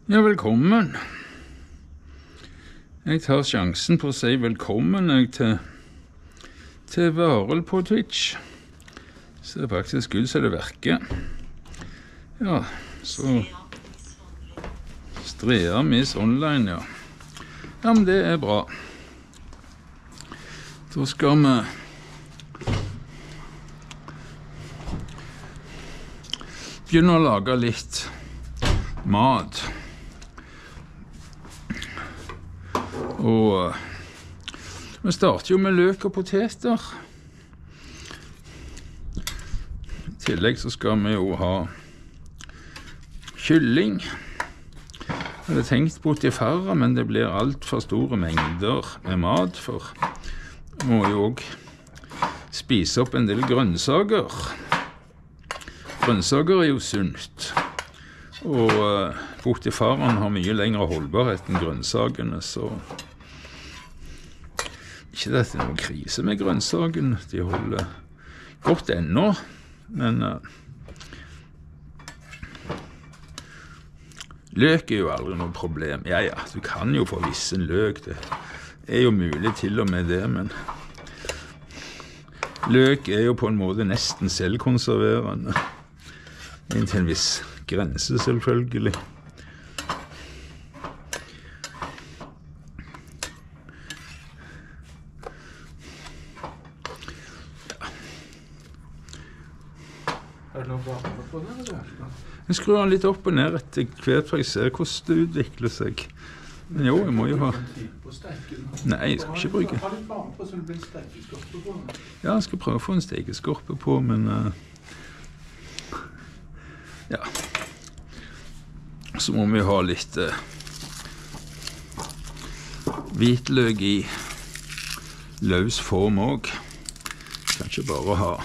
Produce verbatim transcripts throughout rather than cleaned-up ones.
Ja, velkommen. Jeg tar sjansen på å si velkommen jeg, til, til Varel på Twitch. Ser faktisk ut som det virker. Ja, så Strea Miss Online, ja. Ja, men det er bra. Da skal vi begynne å lage litt mat. Og vi starter jo med løk og poteter. I tillegg så skal vi jo ha kylling. Jeg hadde tenkt potifarra, men det blir alt for store mengder med mat, for vi må jo også spise opp en del grønnsaker. Grønnsaker er jo sunt, og potifarraen har mye lengre holdbarhet enn grønnsakene, så ikke det er noen krise med grønnsakene, de holder godt ennå, men uh, løk er jo aldri noe problem. Ja, ja, du kan jo få vissen løk, det er jo mulig til og med det, men løk er jo på en måte nesten selvkonserverende, inntil en viss grense selvfølgelig. Er det noe varme på den, eller? Jeg skrur den litt opp og ned etter hvert, for jeg ser hvordan det utvikler seg. Men jo, jeg må jo ha... Nei, jeg skal ikke bruke... Ha litt varme på, så det blir en stekeskorpe på den. Ja, jeg skal prøve å få en stekeskorpe på, men... Uh... Ja. Så må vi ha litt uh... hvitløk i løs form også. Kan ikke bare ha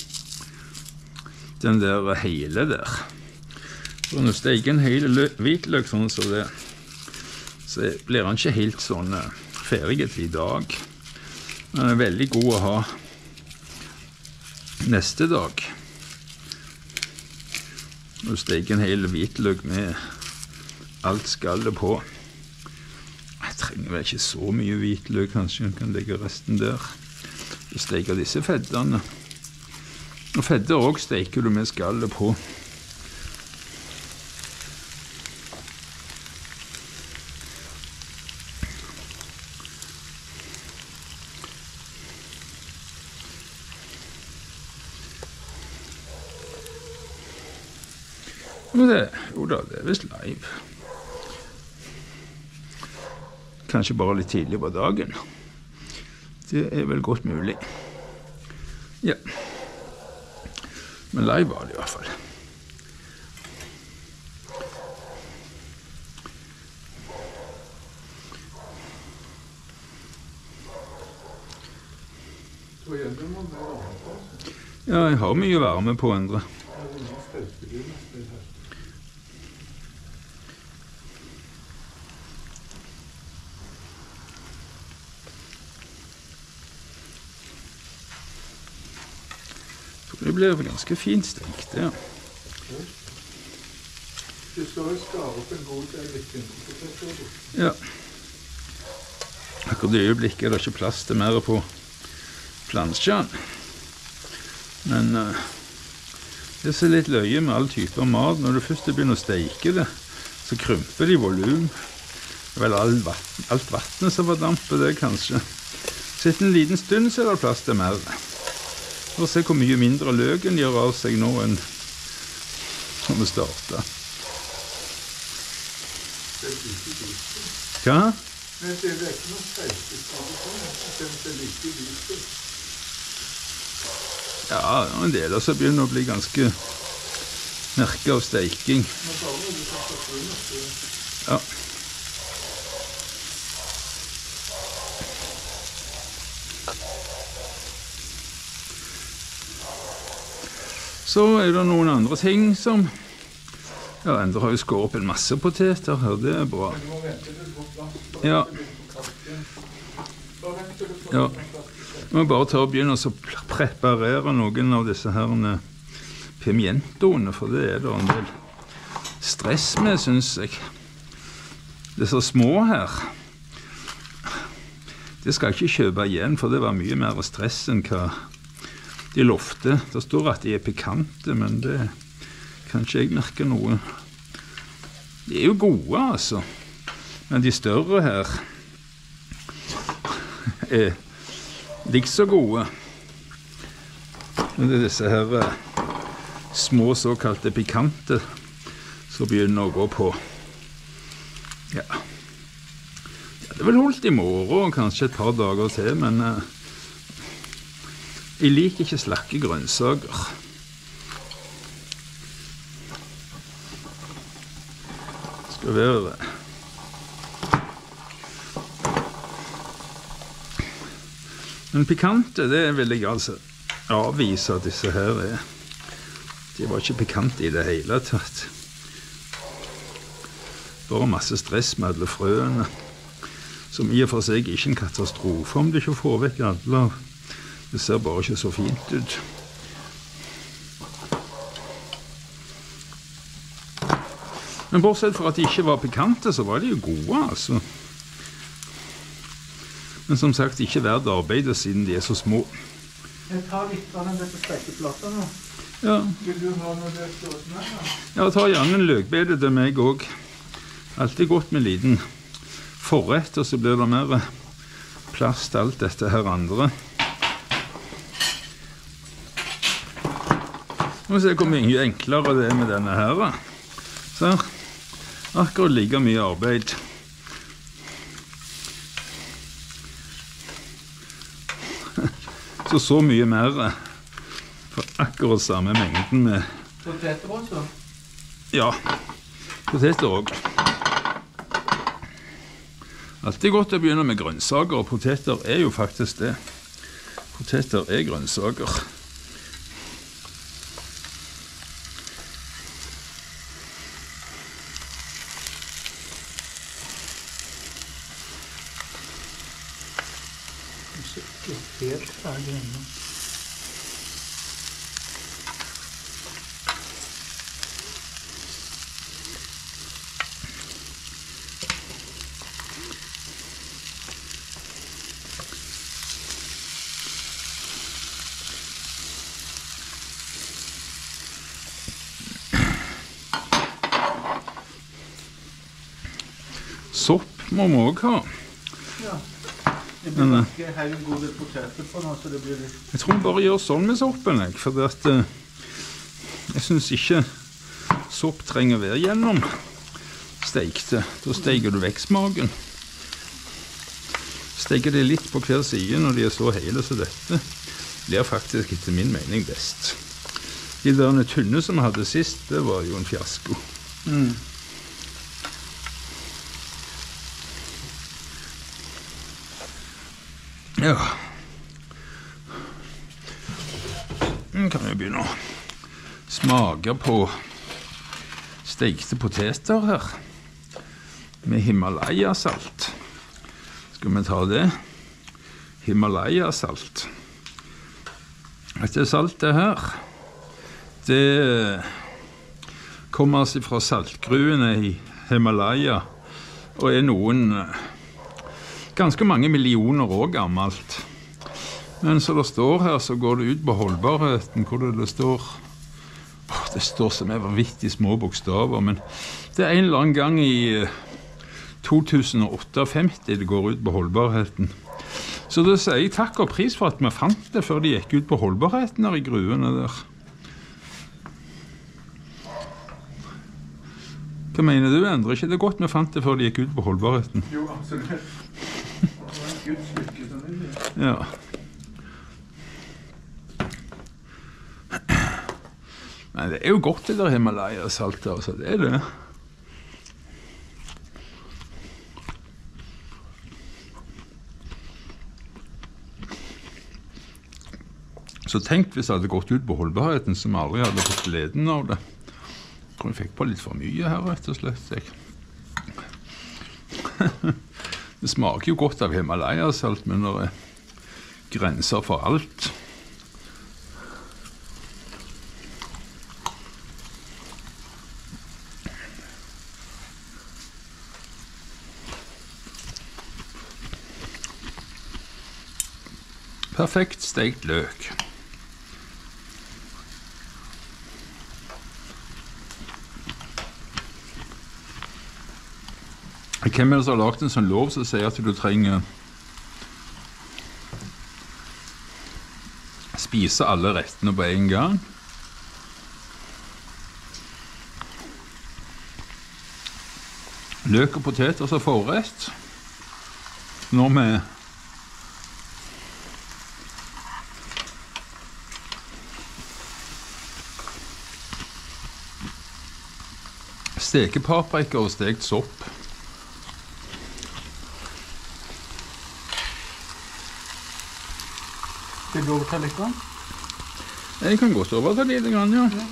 den der hele der. For når jeg steker en hel hvitløk sånn som det, så blir den ikke helt sånn ferdig til i dag. Den er veldig god å ha neste dag. Når jeg steker en hel hvitløk med alt skallet på. Jeg trenger vel ikke så mye hvitløk, kanskje jeg kan legge resten der. Jeg steker disse fettene. Og fedder også steker du med skallet på. Og det, jo da, det er vist live. Kanskje bare litt tidlig på dagen. Det er vel godt mulig. Ja. Men live var det i hvert fall. Ja, jeg har mye varme på endre. Det blir ganske fint stekt, ja. Du skal jo skare opp en god del litt inntil. Ja. Akkurat i øyeblikket er det ikke plass til mer på plansjen. Men uh, det er så litt løye med all type av mat. Når du først begynner å steke det, så krymper det i volum. Det er vel all vatten, alt vattnet som var damper det, kanskje. Så etter en liten stund så er det plass til mer. For å se hvor mye mindre løken gjør av seg nå enn når vi starter. Hva? Men det er ikke noe steikeskade på den. Ja, en del av så begynner å bli ganske merke av steiking. Ja. Så er det noen andre ting som... Ja, Endre har jo skåret opp en masse poteter her, det er bra. Ja. Ja. Vi må bare ta og begynne å preparere noen av disse her pimientoene, for det er det en del stress med, synes jeg. disse små her, det skal jeg ikke kjøpe igjen, for det var mye mer stress enn hva de lovte. Det står at de er pikante, men det kan ikke jeg merke noe. De er jo gode, altså. Men de større her er like så gode. Men det er disse her små såkalte pikante som begynner å gå på. Ja. Ja, det er vel holdt i morgen, kanskje et par dager til, men uh, jeg liker ikke slakke grønnsaker. Det skal være... Men pikante, det vil jeg altså avvise at disse her er. De var ikke pikante i det hele tatt. Bare masse stress med alle frøene, som i og for seg ikke er en katastrofe om du ikke får vekk alle. Det ser bare ikke så fint ut. Men bortsett fra at de ikke var pikante, så var de jo gode, altså. Men som sagt, ikke verdt arbeidet siden de er så små. Jeg tar litt av den dette stekeplater nå. Ja. Vil du ha noe løk med? Ja, ta gjerne en løkbede til meg også. Alltid godt med liten forrett, og så blir det mer plass til alt dette her andre. Nå ser jeg hvor mye enklere det er med denne her. Så akkurat like mye arbeid. Så så mye mer for akkurat samme mengden med... Poteter også? Ja, poteter også. Alltid godt å begynne med grønnsaker, og poteter er jo faktisk det. Poteter er grønnsaker. Helt ferdig ennå. Sopp må vi også ha. Ja. Det blir ikke helt gode poteter på nå, så det blir litt... Jeg tror vi bare gjør sånn med soppen, jeg, for at, uh, jeg synes ikke sopp trenger å være gjennom stekte. Da steker du vekk smaken. Steker det litt på hver side når de er så hele, så dette blir faktisk etter min mening best. De der tunne som vi hadde sist, det var jo en fiasko. Mm. Ja. Nå kan jeg begynne å smake på stekte poteter her med Himalaya-salt. Skal vi ta det? Himalaya-salt. Dette saltet her, det kommer altså fra saltgruene i Himalaya og er noen ganske mange millioner år gammelt. Men så det står her, så går det ut på holdbarheten, hvor det, det står... Oh, det står som er vanvittig små bokstaver, men det er en eller annen gang i to tusen åtte-femti det går ut på holdbarheten. Så da sier jeg takk og pris for at vi fant det før de gikk ut på holdbarheten her i gruene der. Hva mener du, Endre? Ikke det godt vi fant det før de gikk ut på holdbarheten? Jo, absolutt. Ja. Men det er jo godt det der Himalaya-saltet, altså, det er det. Så tenk hvis jeg hadde gått ut på holdbarheten som aldri hadde fått gleden av det. Jeg tror jeg fikk på litt for mye her, rett og slett. Jeg. Det smaker jo godt av Himalaya-salt, men det er grenser for alt. Perfekt stekt løk. Hvem er det som har lagt en sånn lov som sier at du trenger spise alle rettene på en gang? Løk og poteter som forrett. Når vi steker paprika og stekt sopp. Skal du overta litt grann? Jeg kan godt overta litt grann, ja. Ja.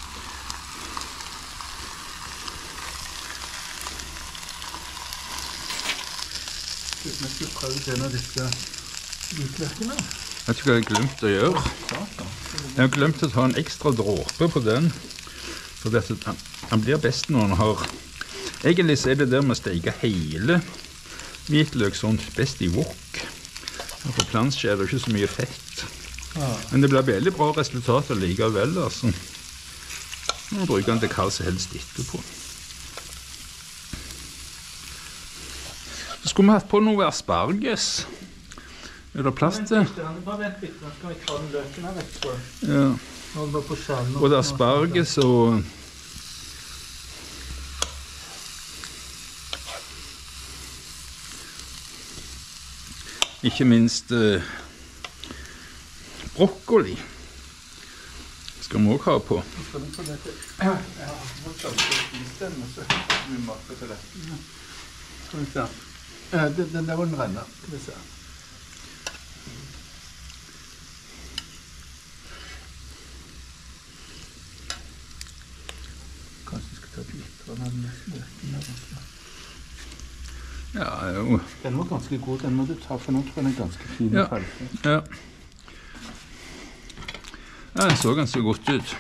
Jeg skulle prøve en av disse hvitløkene. Vet du hva jeg har glemt å gjøre? Jeg har glemt å ta en ekstra dråpe på den. For dette, han blir best når han har... Egentlig så er det der med å steke hele hvitløk sånn best i wok. På plansje er det ikke så mye fett. Ja. Men det blir veldig bra resultat likevel, altså. Nå bruker han det hva som helst etterpå. Så skulle vi hatt på noe asparges. Er det plass til? Bare vent litt, nå skal vi ta den løken her vekk på. Ja. Nå er det bare på skjellen. Og det er asparges og... Ikke minst eh, brokkoli skal vi også ha på. Skal vi få dette? Ja, jeg har fått alt å spise den, og så har vi masse til dette. Skal vi se. Ja, den, den der var den renner. Skal vi se. Kanskje vi skal ta et litt av den løken der også. Ja, jo. Den var ganske god, den må du ta, for nå tror jeg den er ganske fin. Ja, ja. Ja, den så ganske godt ut.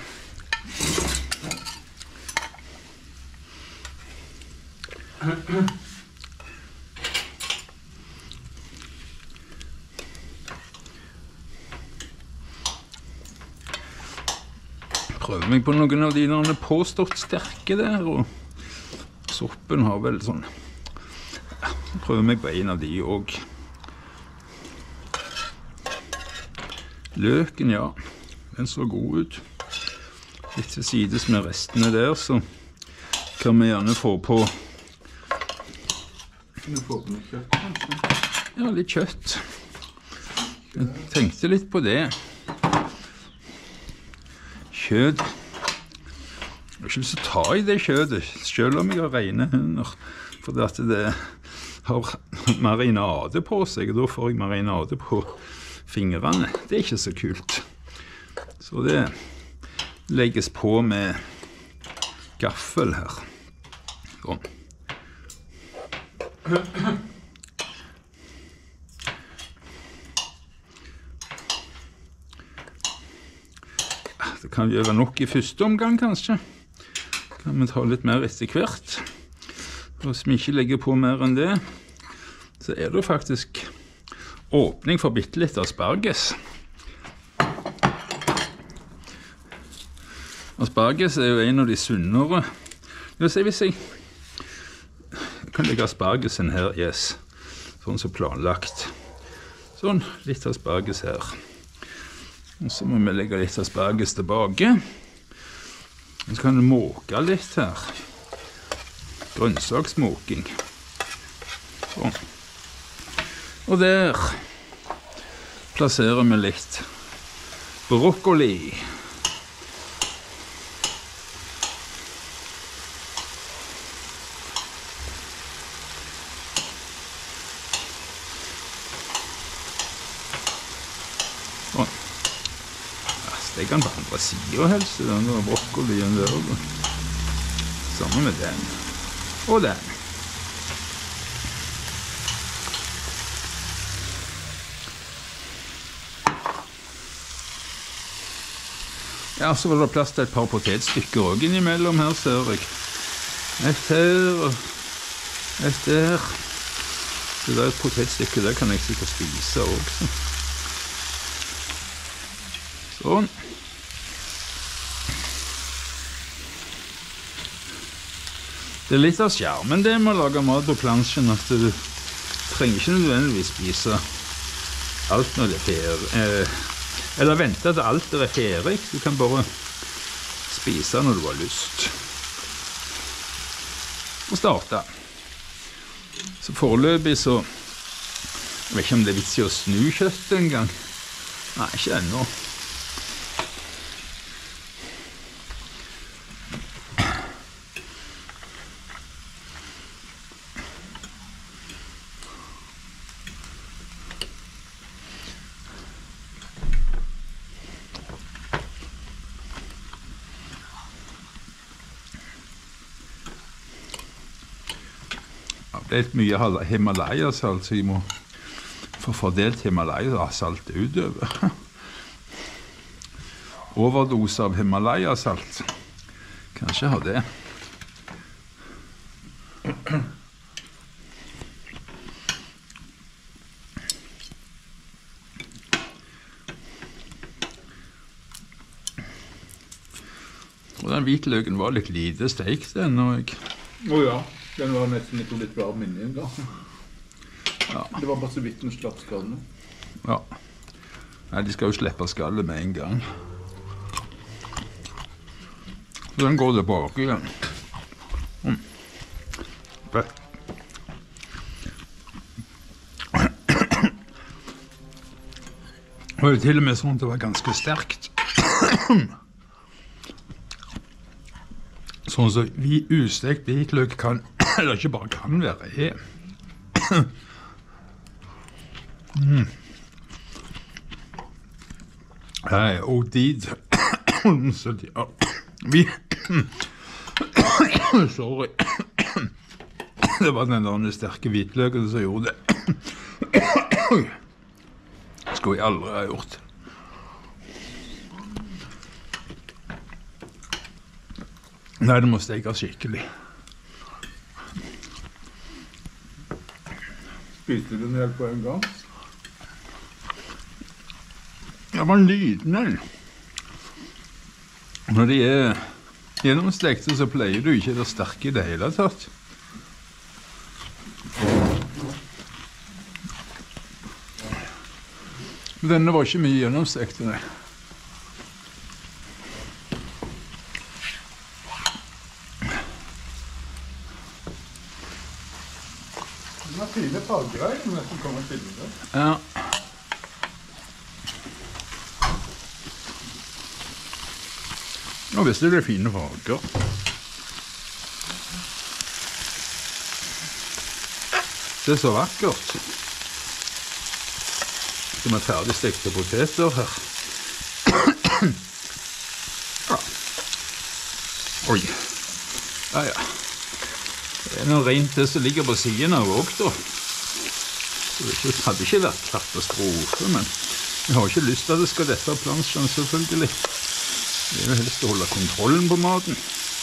Prøver meg på noen av de der påstått sterke der, og soppen har vel sånn... Prøver meg på en av de også. Løken, ja. Den så god ut. Litt til sides med restene der, så kan vi gjerne få på... Kan du få på noe kjøtt, kanskje? Ja, litt kjøtt. Jeg tenkte litt på det. Kjøtt. Jeg har ikke lyst til å ta i det kjøttet, selv om jeg har rene hender. For det at det har marinade på seg, og da får jeg marinade på fingrene. Det er ikke så kult. Så det legges på med gaffel her. Sånn. Det kan gjøre nok i første omgang, kanskje. Kan vi ta litt mer etter hvert. Hvis vi ikke legger på mer enn det, så er det faktisk åpning for bitte litt asparges. Asparges er jo en av de sunnere. Det vil si hvis jeg kan legge aspargesen her, yes, sånn som planlagt. Sånn, litt asparges her. Og så må vi legge litt asparges tilbake. Og så kan du måke litt her. Grønnsaksmåking. Sånn. Og der plasserer vi litt brokkoli. Sånn. Ja, stek den på andre siden helst, den der brokkolien der. Sammen med den. Og den. Ja, så var det plass til et par potetstykker også innimellom her, ser jeg. Et her, og et der. Så det er et potetstykke, det kan jeg sikkert spise også. Sånn. Det er litt av skjermen det med å lage mat på plansjen, at du trenger ikke nødvendigvis spise alt når det er ferdig. Eh, eller vente til alt er ferdig. Du kan bare spise når du har lyst. Og starte. Så foreløpig så jeg vet ikke om det er vits i å snu kjøttet en gang. Nei, ikke ennå. Det er litt mye Himalaya-salt, så jeg må få fordelt Himalaya-salt utover. Overdose av Himalaya-salt. Kanskje ha det. Og den hvitløken var litt lite steikt den, og jeg... Å ja. Den var nesten ikke litt varm inni en gang. Ja. Det var bare så vidt den slapp skallet. Ja. Nei, de skal jo slippe skallet med en gang. Så den går tilbake igjen. Mm. Det var jo til og med sånn at det var ganske sterkt. Sånn som vi ustekt hvitløk kan, eller ikke bare kan være, er. Mm. Hei, og dit. Så de, ja. Vi, sorry. Det var den der sterke hvitløken som gjorde det. Skulle jeg aldri ha gjort. Nei, det må steke skikkelig. Spiste du den helt på en gang? Det var en liten en. Når de er gjennomstekte, så pleier du ikke det sterke i det hele tatt. Denne var ikke mye gjennomstekte, nei. Den har fine farger, som nesten kommer til det. Ja. Nå visste det er fine farger. Det er så vakkert. Som er ferdigstekte poteter her. Ja. Oi. Ja, ja. Det er noe rent det som ligger på siden av også, da. Så det hadde ikke vært katastrofe, men jeg har ikke lyst til at det skal dette plansjen, selvfølgelig. Det er jo helst å holde kontrollen på maten.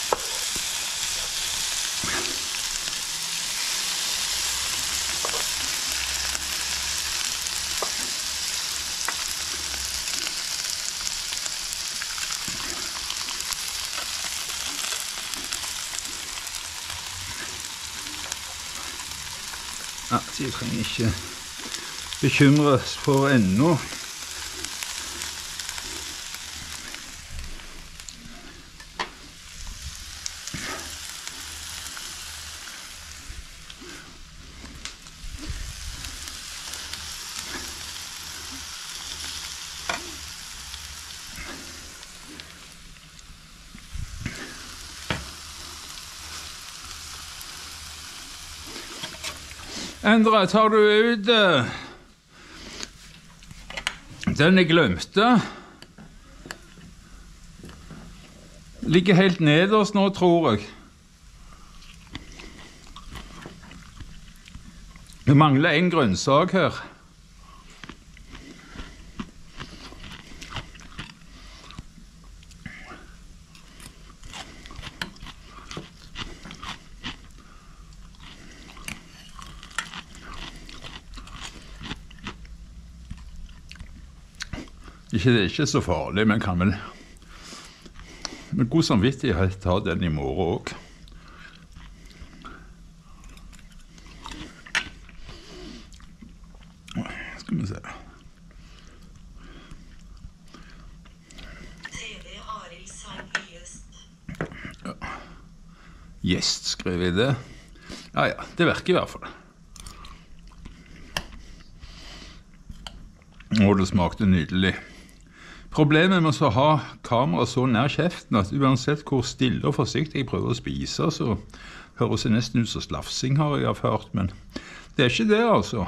Ja, så jeg trenger ikke bekymres for ennå. Endre, tar du ut uh, den jeg glemte? Ligger helt nederst nå, tror jeg. Det mangler en grønnsak her. Ikke, det er ikke så farlig, men kan vel med god samvittighet ta den i morgen også. Skal vi se. Ja. Gjest, skrev jeg det. Ja, ja, det virker i hvert fall. Og det smakte nydelig. Problemet med å ha kamera så nær kjeften at uansett hvor stille og forsiktig jeg prøver å spise, så høres det nesten ut som slafsing, har jeg erfart, men det er ikke det, altså.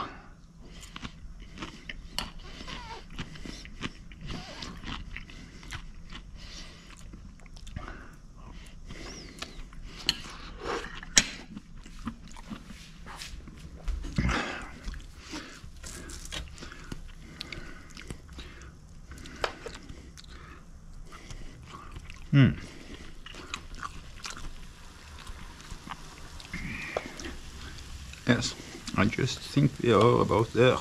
Hmm. Yes, I just think we are about there.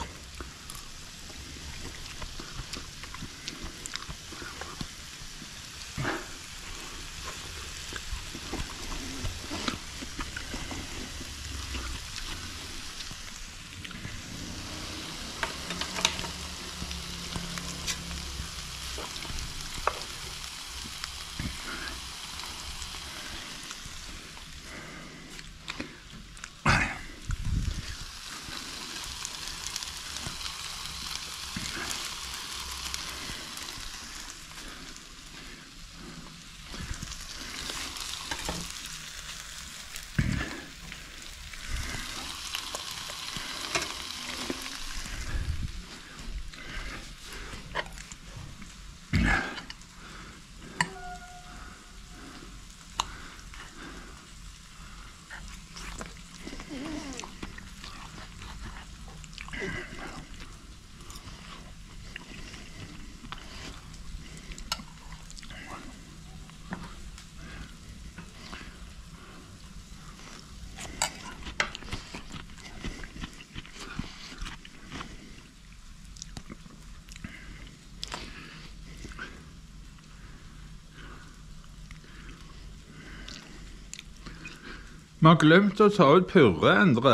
Vi har glemt å ta ut purre, Endre.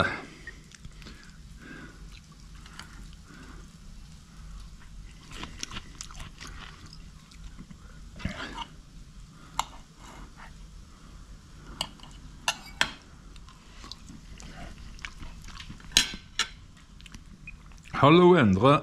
Hallo, Endre.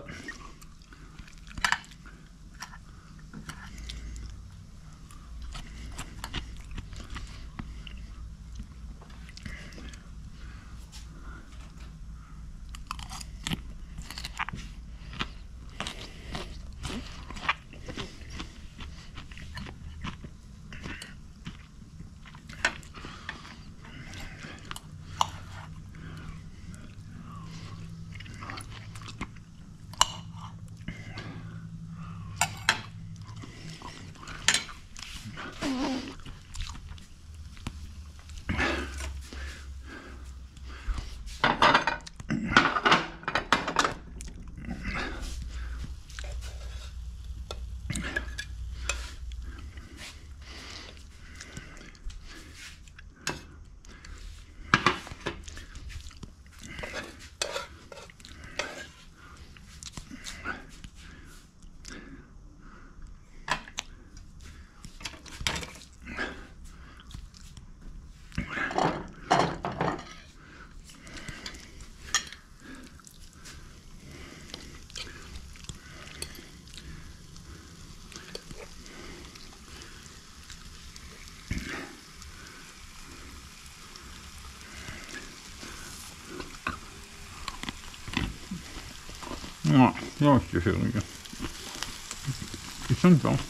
Nei, det var ikke kjøringen. Ikke sant da?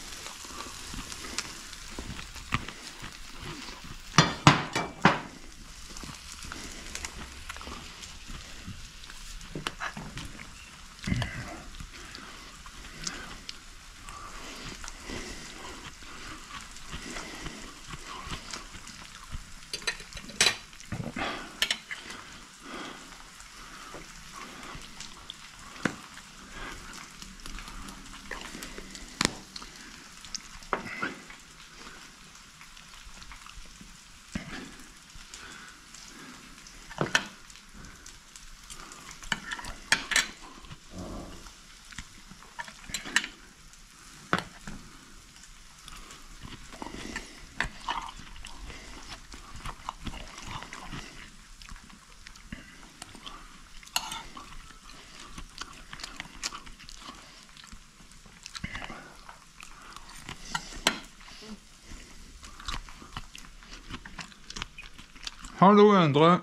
Hallo, Endre.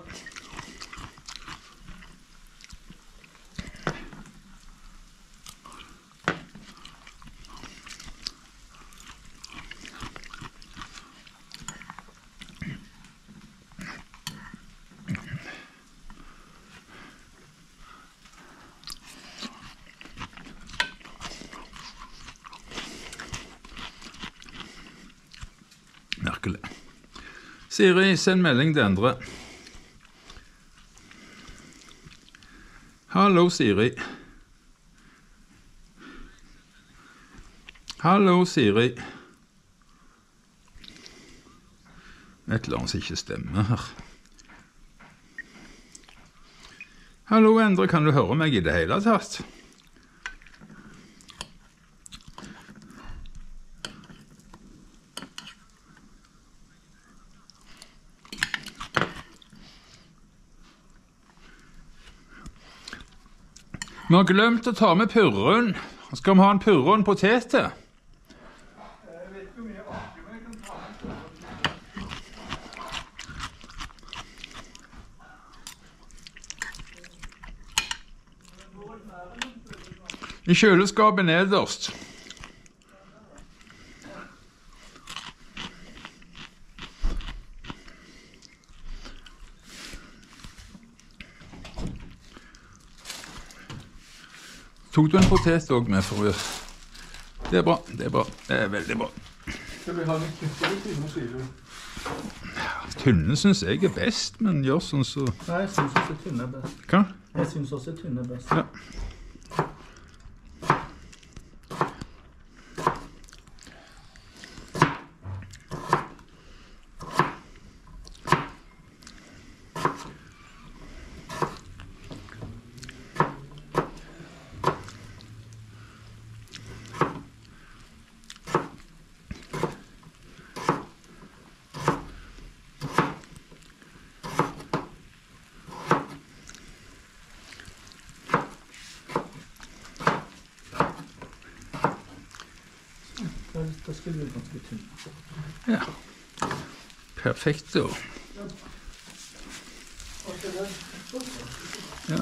Merkelig. Siri, send melding til Endre. Hallo, Siri. Hallo, Siri. Et eller annet som ikke stemmer her. Hallo, Endre, kan du høre meg i det hele tatt? Vi har glemt å ta med purren. Skal vi ha en purre og en potet til? Jeg vet ikke om jeg orker, men jeg kan ta med. I kjøleskapet nederst. Tok du en potet også med for å... Det er bra, det er bra, det er veldig bra. Skal vi ha litt kjøttere tynne, sier du? Tynne synes jeg er best, men gjør sånn så... Nei, jeg synes også tynne er best. Hva? Jeg synes også tynne er best. Ja. Da skal vi ganske tynne. Ja. Perfekt da. Ja.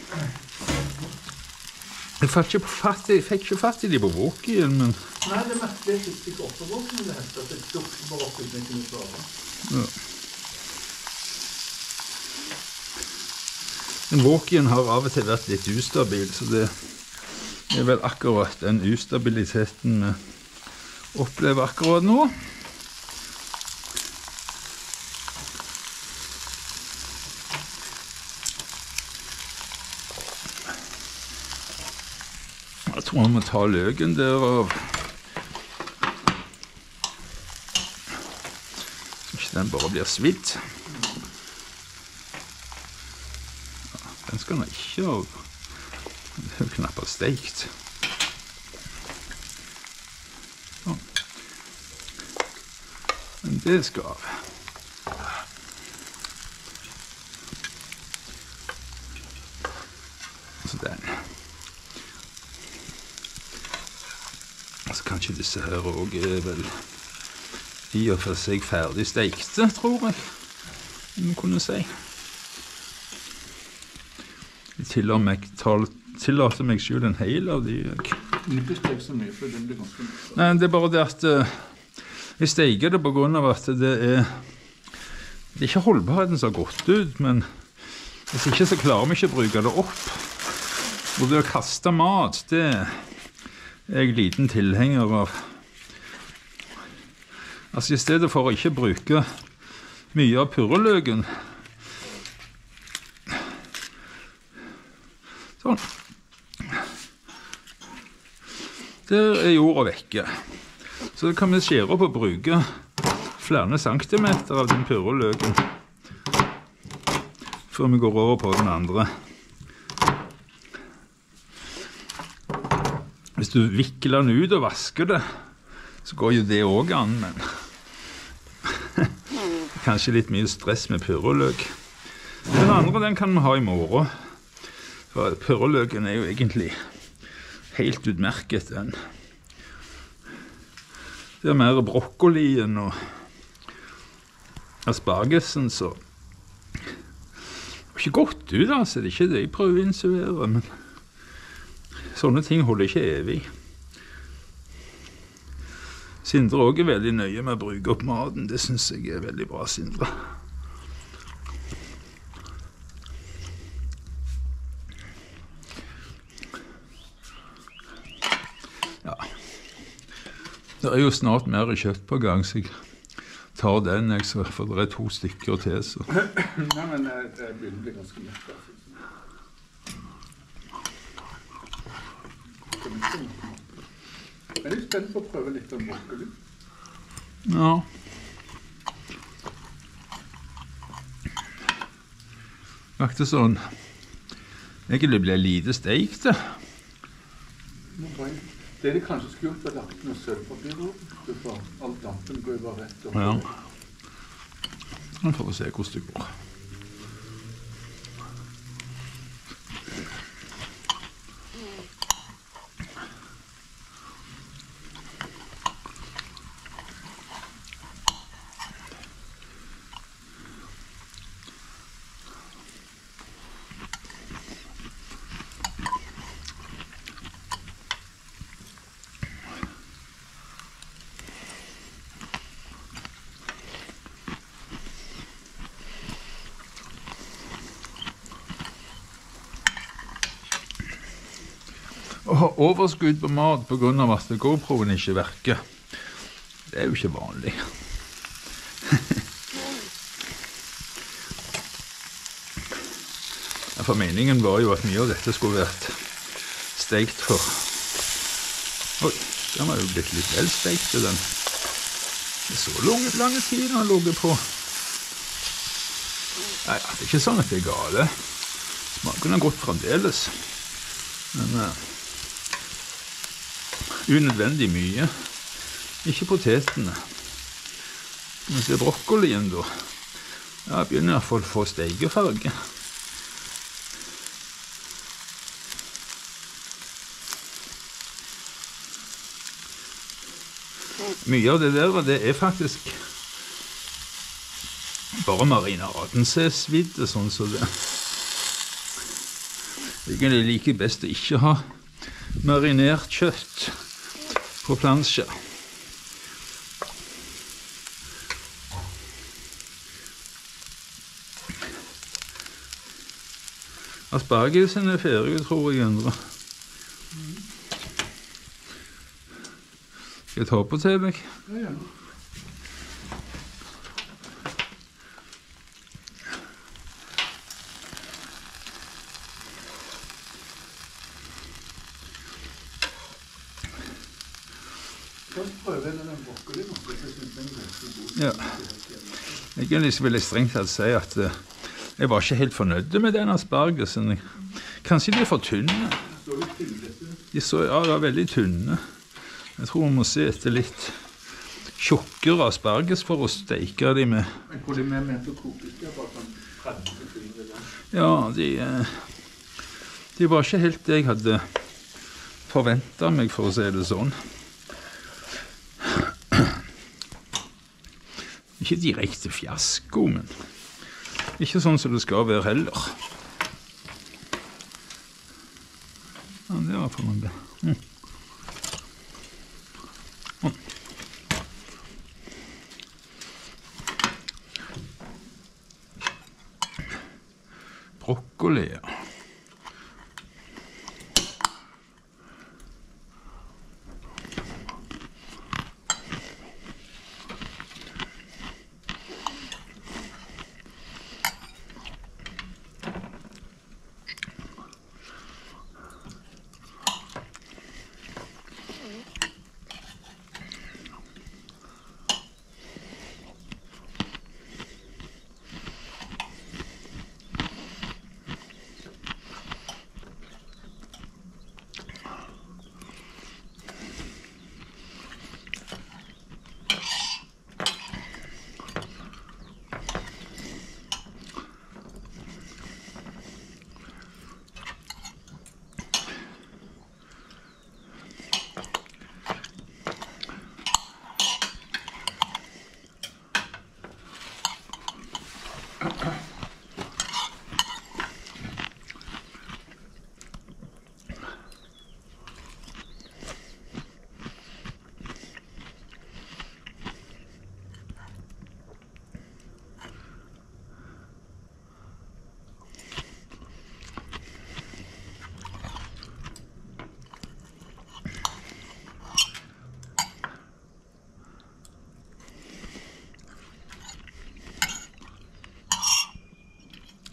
Jeg fikk ikke fatt i, fikk ikke fatt i de på våkien, men... Nei, det merket jeg ikke ikke opp på våken, det hette at jeg tok bare opp uten jeg kunne svare. Ja. En våkien har av og til vært litt ustabil, så det er vel akkurat den ustabiliteten vi opplever akkurat nå. Jeg tror jeg må ta løken der av. Så ikke den bare blir svidd. Ja, den skal den ikke av. Det er jo knappast steikt. Sånn. Men det skal av. Så den. Så kanskje disse her også er vel i og for seg ferdig stekte, tror jeg, om jeg kunne si. Jeg tillater meg, tillater meg selv en hel av de. Ikke stek så mye, for det blir ganske mye. Nei, det er bare det at uh, jeg steker det på grunn av at det er, det er ikke holdbarheten som har gått ut, men hvis ikke så klarer vi ikke å bruke det opp. Og det å kaste mat, det er jeg liten tilhenger av. Altså i stedet for å ikke bruke mye av purreløken. Sånn. Der er jorda vekke. Så kan vi skjære opp og bruke flere centimeter av den purreløken før vi går over på den andre. Hvis du vikler den ut og vasker det, så går jo det også an, men kanskje litt mye stress med purreløk. Den andre, den kan vi ha i morgen. For purreløken er jo egentlig helt utmerket den. Det er mer brokkolien og aspargesen, så ikke gått ut, altså. Det er ikke det jeg prøver å insinuere, men sånne ting holder ikke evig. Sindre også er veldig nøye med å bruke opp maten. Det synes jeg er veldig bra, Sindre. Ja. Det er jo snart mer kjøtt på gang, så jeg tar den, jeg, så, for det er to stykker til, så. Nei, men jeg, jeg begynner å bli ganske mett. Jeg er litt spent på å prøve litt om brokkoli. Ja. Faktisk sånn, egentlig blir lite steikt, det. Det de kanskje skulle gjort, var lagt noe sølvpapir over, for all dampen går jo bare rett over. Ja. Nå får vi se hvordan det går. Å ha overskudd på mat på grunn av at GoProen ikke virker, det er jo ikke vanlig. Ja, for meningen var jo at mye av dette skulle vært steikt for. Oi, den var jo blitt litt vel steikt, den. Det er så lange, lange tid den har ligget på. Nei, det er ikke sånn at det er gale. Smaken har gått fremdeles. Men uh, unødvendig mye. Ikke potetene. Men det er brokkolien da. Ja, jeg begynner i hvert fall å få steikefarge. Mye av det der, det er faktisk bare marinaden som er svidd, sånn som det. Egentlig liker jeg best å ikke ha marinert kjøtt på plansje. Aspargesen er ferdig, tror jeg, Endre. Skal jeg ta på til deg? Ja, ja. Ja. Egentlig vil jeg strengt tatt si at uh, jeg var ikke helt fornøyd med den aspargesen. Kanskje de er for tynne. De så, ja, de er veldig tynne. Jeg tror vi må se etter litt tjukkere asparges for å steike de med. Men hvor de med ment å koke, det er bare sånn tretti sekunder. Ja, de, uh, de var ikke helt det jeg hadde forventet meg, for å si det sånn. Ikke direkte fiasko, men ikke sånn som det skal være heller. Ja, det var for noe. Mm. Mm. Brokkoli, ja.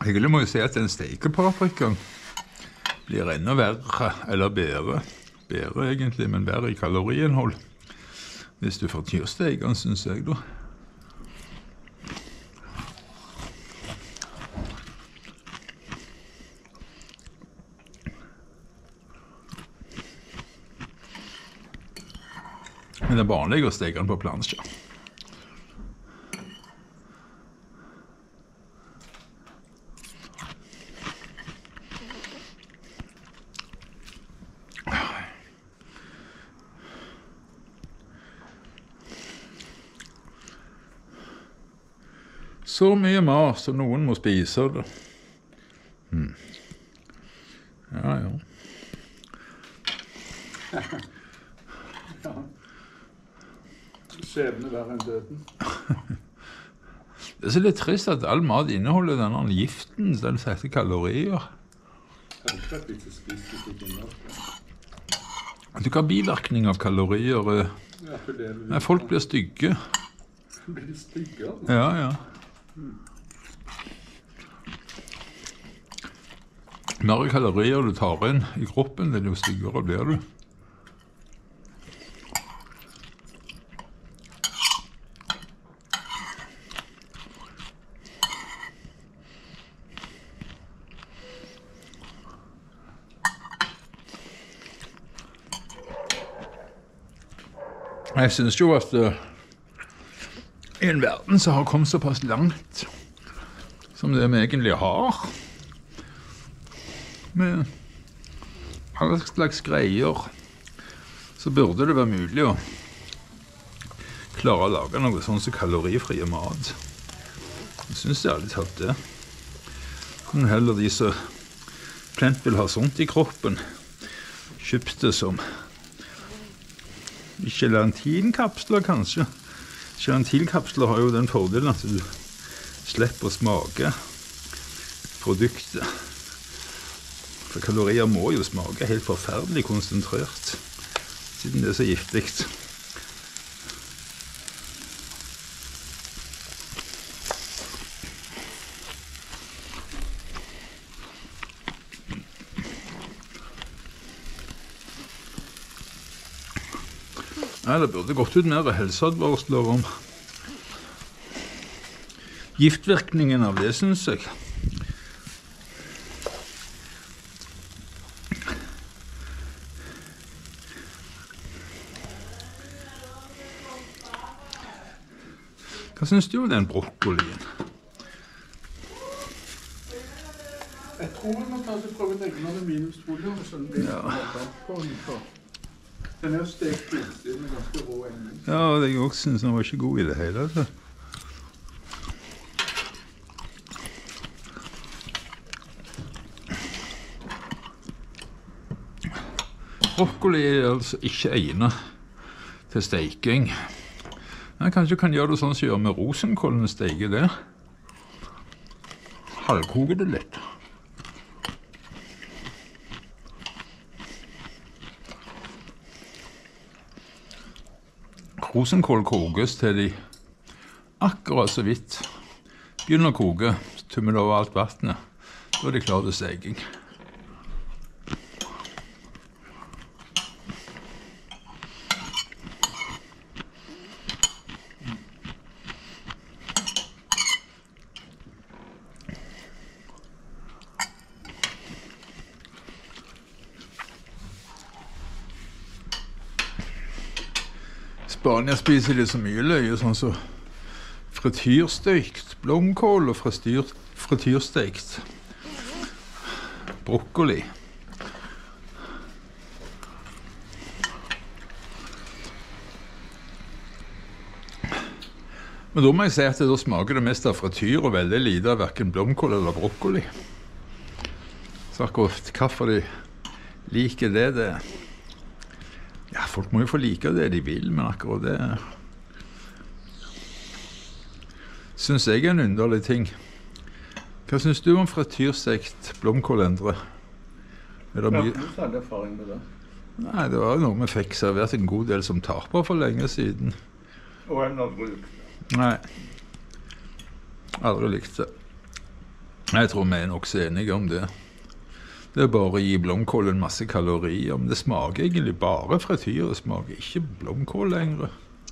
Egentlig må jeg si at den stekepaprikaen blir enda verre, eller bedre. Bedre egentlig, men bedre i kaloriinnhold. Hvis du får tyrsteken, synes jeg da. Men det er vanlig å steke den på plansje. Så mye mat, så noen må spise det. Hmm. Ja, ja. Ja. Skjebne verre enn døden. Det er så litt trist at all mat inneholder denne giften, den setter kalorier. Jeg har ikke vært litt så spist hvis ikke inneholder. Du kan ha bivirkning av kalorier. Ja, for det er Nei, folk blir stygge. Blir de stygge? Ja, ja. Mm. Mer kalorier du tar inn i kroppen, det er jo styggere blir du. Jeg synes jo at uh, i en verden som har kommet såpass langt som det vi egentlig har, med alle slags greier, så burde det være mulig å klare å lage noe sånn som kalorifrie mat. Jeg synes jeg aldri tatt det. Kunne heller de som plent vil ha sånt i kroppen, kjøpt det som gelatinkapsler kanskje. Gelatinkapsler har jo den fordelen at du slipper å smake produktet. For kalorier må jo smake helt forferdelig konsentrert, siden det er så giftig. Nei, det burde gått ut mer helseadvarsler om giftvirkningen av det, synes jeg. Hva synes du om den brokkolien? Jeg tror vi må ta og prøve å legge noen minusfolder og sånn. Ja. Den er jo stekt utsiden, den er ganske rå enden. Ja, det jeg også synes den var ikke god i det hele. Så. Brokkoli er altså ikke egnet til steking. Men kanskje du kan gjøre det sånn som gjør med rosenkål når du steker det. Halvkoke det litt. Rosenkål kokes til de akkurat så vidt begynner å koke, tømmer det over alt vattnet. Da er de klare til steking. Spania spiser de så mye løye, sånn som frityrstekt blomkål og frityrstekt brokkoli. Men da må jeg si at det da smaker det mest av frityr og veldig lite av hverken blomkål eller brokkoli. Så akkurat hvorfor de liker det, det ja, folk må jo få like det de vil, men akkurat det synes jeg er en underlig ting. Hva synes du om frityrstekt blomkål, Endre? Er det mye? Ja, du hadde erfaring med det. Nei, det var noe vi fikk servert en god del som taper for lenge siden. Og en aldri likt det. Nei, aldri likt det. Jeg tror vi er nok så enige om det. Det er bare å gi blomkål en masse kalorier, men det smaker egentlig bare frityr, det smaker ikke blomkål lenger.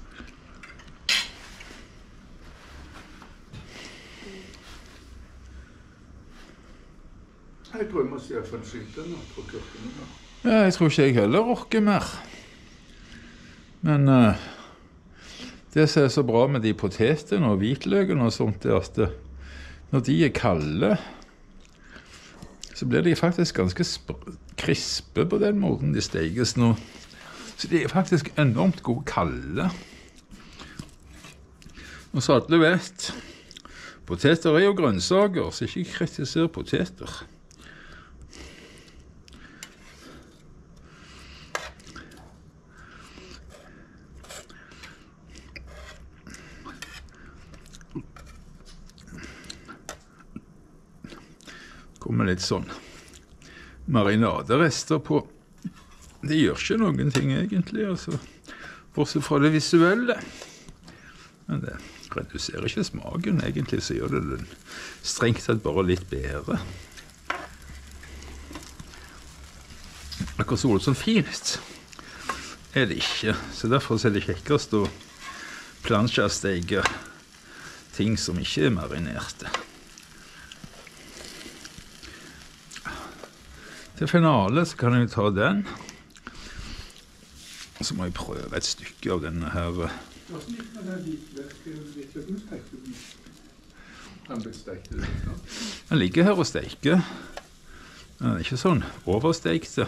Jeg tror jeg må se for en skyte nå, på kurkene. Ja, jeg tror ikke jeg heller orker mer. Men uh, det som er så bra med de potetene og hvitløkene og sånt, er at det, når de er kalde, så blir de faktisk ganske krispe på den måten de steges nå. Så de er faktisk enormt gode kalde. Og så alle vet, poteter er jo grønnsaker, så ikke kritiser poteter. Kommer litt sånn marinaderester på. Det gjør ikke noen ting egentlig, altså. Bortsett fra det visuelle. Men det reduserer ikke smaken. Egentlig så gjør det den strengt tatt bare litt bedre. Akkurat så sånn fint er det ikke. Så derfor er det kjekkest å plansjasteke ting som ikke er marinerte. Til finale så kan jeg ta den. Så må jeg prøve et stykke av denne her. Hvordan gikk med den hvitløken stekte den? Den ble stekt ut, ja. Den ligger her og steker. Den er ikke sånn overstekte.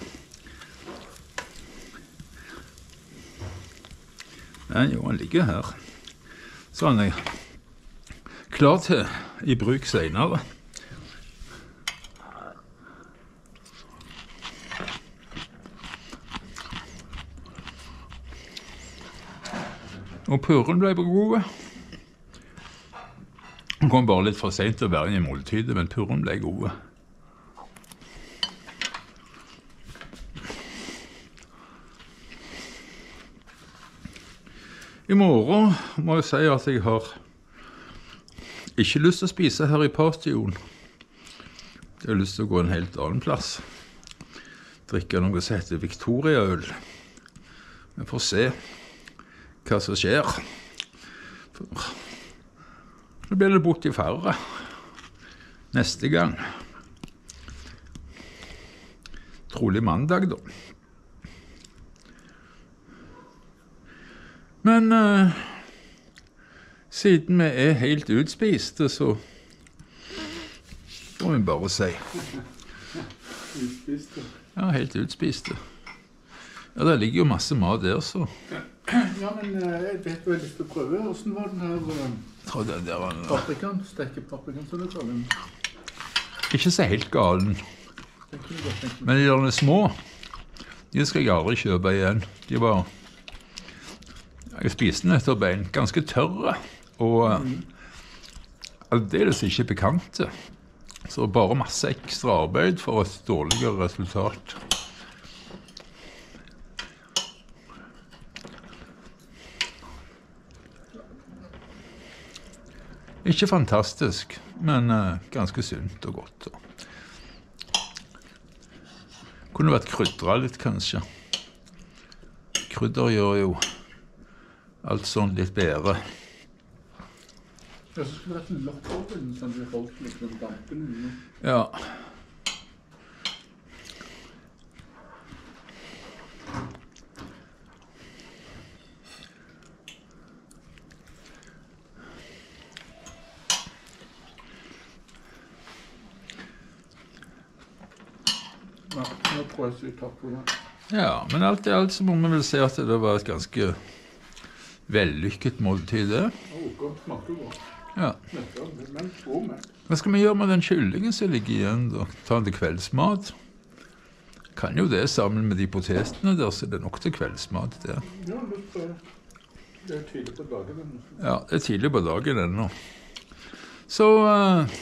Nei, jo, den ligger her. Så den er klar til i bruk senere. Og purren ble gode. Den kom bare litt for sent til å være i måltidet, men purren ble gode. I morgen må jeg si at jeg har ikke lyst til å spise her i patioen. Jeg har lyst til å gå en helt annen plass. Drikke noe som heter Victoria-øl. Vi får se hva som skjer. Nå blir det bort i færre neste gang. Trolig mandag da. Men uh, siden vi er helt utspiste, så må vi bare si. Utspiste? Ja, helt utspiste. Ja, det ligger jo masse mat der, så. Ja, men jeg vet hva jeg har lyst til å prøve. Hvordan var den her Jeg tror det der var en... paprikaen? Stekepaprikaen, som du kaller den. Ikke så helt galen. Men de der små, de skal jeg aldri kjøpe igjen. De var... Jeg spiste den etter bein. Ganske tørre. Og mm. aldeles ikke bekante. Så bare masse ekstra arbeid for et dårligere resultat. Ikke fantastisk, men uh, ganske sunt og godt. Kunne vært krydret litt, kanskje. Krydder gjør jo alt sånn litt bedre. Ja, så skulle det vært en lokk over den, sånn at vi holdt litt med dampen. Ja. Ja, nå prøver jeg å si takk for det. Ja, men alt i alt så må vi vel si at det var et ganske vellykket måltid det. Å, godt, smaker godt. Ja. Men så med. Hva skal vi gjøre med den kyllingen som ligger igjen da? Ta den til kveldsmat? Kan jo det sammen med de potetene der, så det er nok til kveldsmat der. Ja, litt, det er tidlig på dagen. Ja, det er tidlig på dagen ennå. Så uh,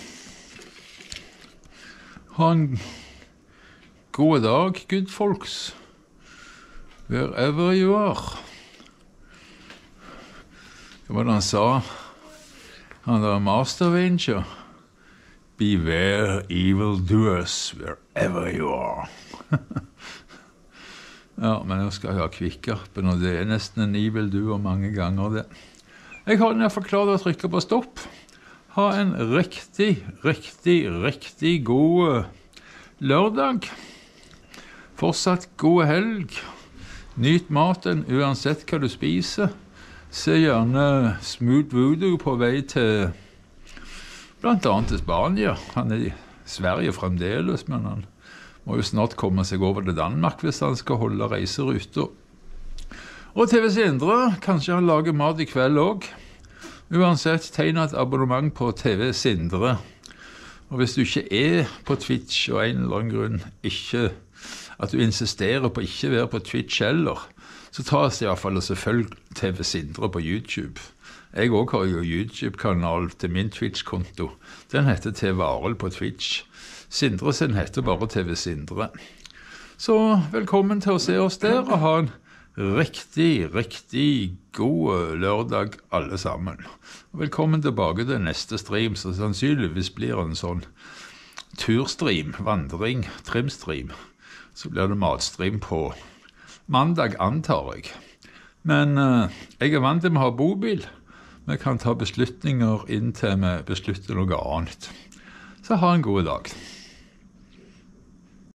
ha en god dag, good folks. Wherever you are. Hva var det han sa? Han der Master Ranger. Beware evildoers wherever you are. Ja, men nå skal jeg ha kvikkappen, og det er nesten en evildoer mange ganger det. Jeg har i hvert fall klart å trykke på stopp. Ha en riktig, riktig, riktig god lørdag. Fortsatt god helg. Nyt maten uansett hva du spiser. Se gjerne Smooth Voodoo på vei til blant annet til Spania. Han er i Sverige fremdeles, men han må jo snart komme seg over til Danmark hvis han skal holde reiseruter. Og T V Sindre, kanskje han lager mat i kveld også. Uansett, tegn et abonnement på T V Sindre. Og hvis du ikke er på Twitch, og en eller annen grunn ikke, at du insisterer på ikke være på Twitch heller, så tas det i hvert fall og selvfølgelig T V Sindre på YouTube. Jeg også har jo YouTube-kanal til min Twitch-konto. Den heter T V Arild på Twitch. Sindre sin heter bare T V Sindre. Så velkommen til å se oss der, og ha en riktig, riktig god lørdag alle sammen. Og velkommen tilbake til neste stream, så sannsynligvis blir en sånn turstream, vandring, trimstream. Så blir det matstream på mandag, antar jeg. Men uh, jeg er vant til å ha bobil. Vi kan ta beslutninger inntil vi beslutter noe annet. Så ha en god dag.